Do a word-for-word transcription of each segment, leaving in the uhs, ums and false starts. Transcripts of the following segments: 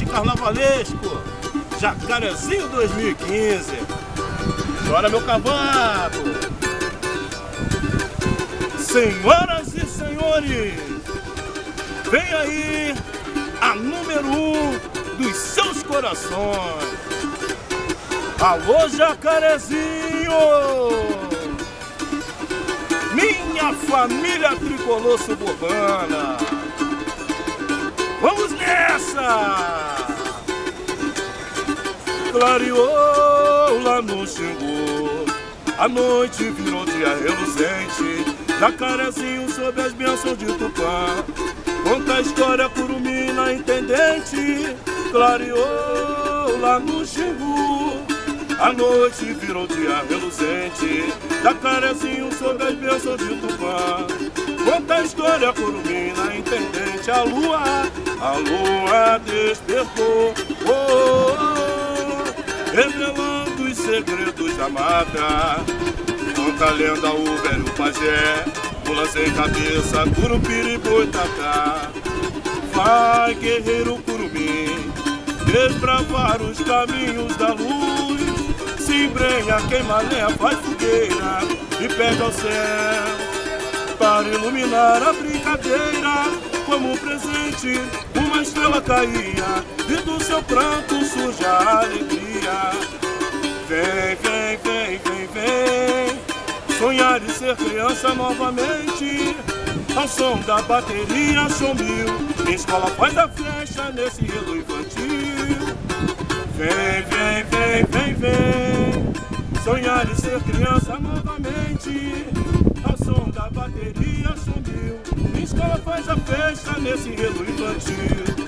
carnavalesco, Jacarezinho dois mil e quinze. Chora meu cavaco. Senhoras e senhores, vem aí a número um dos seus corações. Alô, Jacarezinho! Minha família tricolor suburbana! Vamos nessa! Clareou lá no Xingu, a noite virou dia reluzente. Jacarezinho sob as bênçãos de Tupã, conta a história curumina intendente. Clareou lá no Xingu, a noite virou dia reluzente. Jacarezinho sob as bênçãos de Tupã, conta a história curumina intendente. A lua, a lua despertou, oh, oh, revelando os segredos da mata. Conta a lenda o velho pajé, pula sem cabeça, curupira e boitatá. Vai, guerreiro curumim, desbravar os caminhos da luz. Se embrenha, queima lenha, faz fogueira e pede ao céu para iluminar a brincadeira. Como presente, uma estrela caía e do seu pranto surge a alegria. Vem, vem, vem, vem, vem, sonhar e ser criança novamente. Ao som da bateria, som mil, escola faz a flecha nesse enredo infantil. Vem, vem, vem, vem, vem, sonhar e ser criança novamente. Ao som da bateria, som mil, escola faz a festa nesse enredo infantil.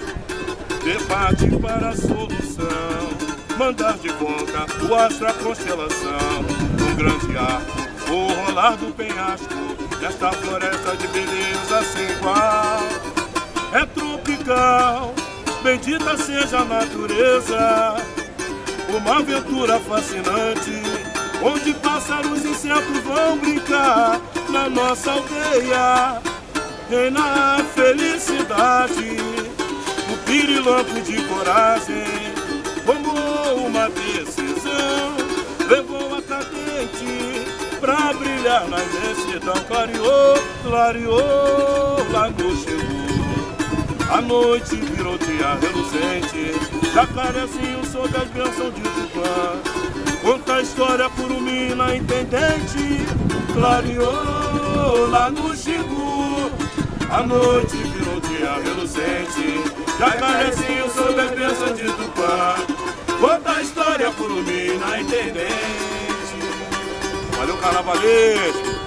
Debate para a solução, mandar de conta o astro a constelação. Um grande arco, o rolar do penhasco, nesta floresta de beleza sem igual. É tropical, bendita seja a natureza, uma aventura fascinante, onde pássaros e insetos vão brincar. Na nossa aldeia reina a felicidade, o pirilampo de coragem tomou uma decisão, levou a cadente pra brilhar na imensidão. Clareou, clareou lá no Xingu, a noite virou dia reluzente. Jacarezinho sob as bênçãos de Tupã, conta a história curumina intendente. Clareou lá no Xingu, a noite virou dia reluzente. Jacarezinho sob as bênçãos de Tupã, conta a história curumina intendente. Valeu, carnavalesco!